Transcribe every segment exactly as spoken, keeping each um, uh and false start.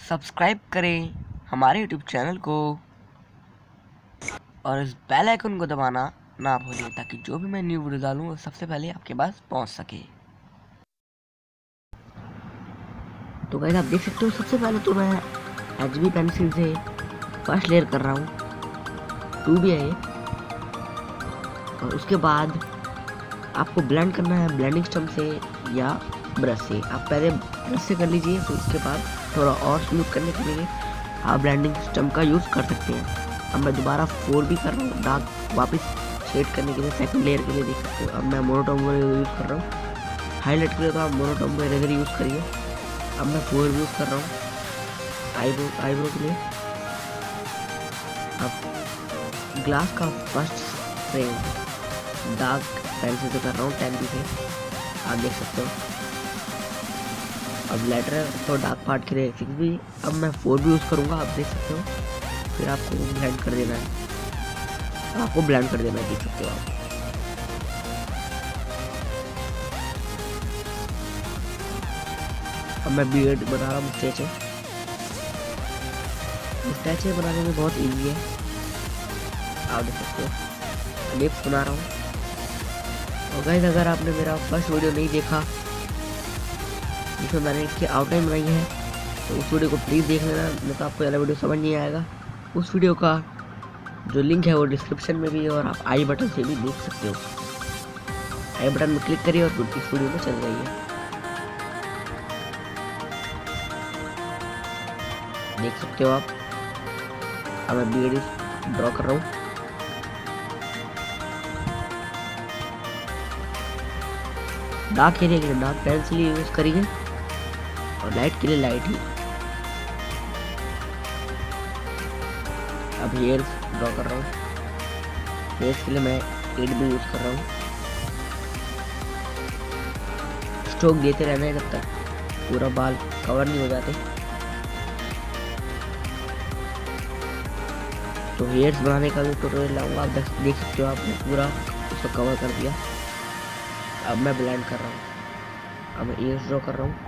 Subscribe करें हमारे YouTube channel को और इस बेल आइकन को दबाना ना भूलें ताकि जो भी मैं न्यू वीडियो डालूँ वो सबसे पहले आपके पास पहुंच सके। तो गाइस आप देख सकते हो, सबसे पहले तो मैं एच बी पेंसिल से फर्स्ट लेयर कर रहा हूँ, टू भी है ये। और उसके बाद आपको ब्लेंड करना है ब्लेंडिंग स्टम्प से या ब्रश से। आप पहले ब्रश से कर लीजिए, फिर उसके बाद थोड़ा और स्मूथ करने के लिए आप ब्लेंडिंग स्टम्प का यूज़ कर सकते हैं। अब मैं दोबारा फोर भी कर रहा हूँ डार्क वापस शेड करने के लिए, सेकंड लेयर के लिए देख सकते हो। अब मैं मोनोटोन यूज़ कर रहा हूँ, हाईलाइट के लिए तो आप मोनोटोन इरेजर यूज़ करिए। अब मैं फोर भी यूज़ कर रहा हूँ आईब्रो आईब्रो के लिए। अब ग्लास का फर्स्ट फ्रेम डार्क पेंसिल से कर रहा हूँ, टेन बी से, आप देख सकते हो। अब लेटर तो डार्क पार्ट के लिए सिक्स बी। अब मैं फोर भी यूज़ करूँगा, आप देख सकते हो। फिर आपको ब्लेंड कर देना है, आपको ब्लेंड कर देना है, देख सकते हो आप। अब मैं बियर्ड बना रहा हूँ, मुस्टैचे मुस्टैचे बनाने में बहुत इजी है, आप देख सकते हो। लिप्स बना रहा हूँ। और गाइस अगर आपने मेरा फर्स्ट वीडियो नहीं देखा जिसमें मैंने इसकी आउटलाइन बनाई है तो उस वीडियो को प्लीज़ देख लेना, नहीं तो आपको ज़्यादा वीडियो समझ नहीं आएगा। उस वीडियो का जो लिंक है वो डिस्क्रिप्शन में भी है और आप आई बटन से भी देख सकते हो। आई बटन में क्लिक करिए और इस वीडियो में चल जाइए, देख सकते हो आप। अब मैं बी ड्रॉ कर रहा हूँ। डार्क के लिए डार्क पेंसिल यूज करिए और लाइट के लिए लाइट ही। अब हेयर ड्रॉ कर रहा हूँ, फेस के लिए मैं एट भी यूज कर रहा हूँ। स्ट्रोक देते रहना है जब तक पूरा बाल कवर नहीं हो जाते। तो हेयर्स बनाने का भी ट्यूटोरियल लाऊंगा, आप देख सकते हो। आपने पूरा उसको कवर कर दिया। अब मैं ब्लेंड कर रहा हूँ, अब मैं ईयर्स ड्रॉ कर रहा हूँ।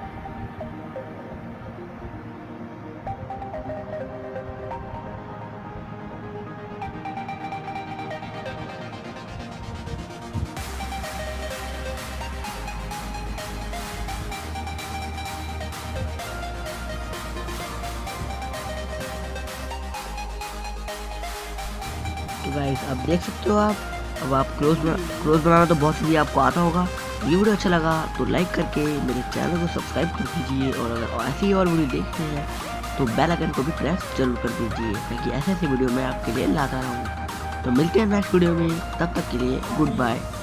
तो गाइस आप देख सकते हो आप। अब आप क्लोज बना क्लोज बनाना तो बहुत ही आपको आता होगा। ये वीडियो अच्छा लगा तो लाइक करके मेरे चैनल को सब्सक्राइब कर दीजिए और अगर ऐसी ही और वीडियो देखते हैं तो बेल आइकन को भी प्रेस जरूर कर दीजिए ताकि ऐसे ऐसे वीडियो मैं आपके लिए लाता रहूँ। तो मिलते हैं नेक्स्ट वीडियो में, तब तक के लिए गुड बाय।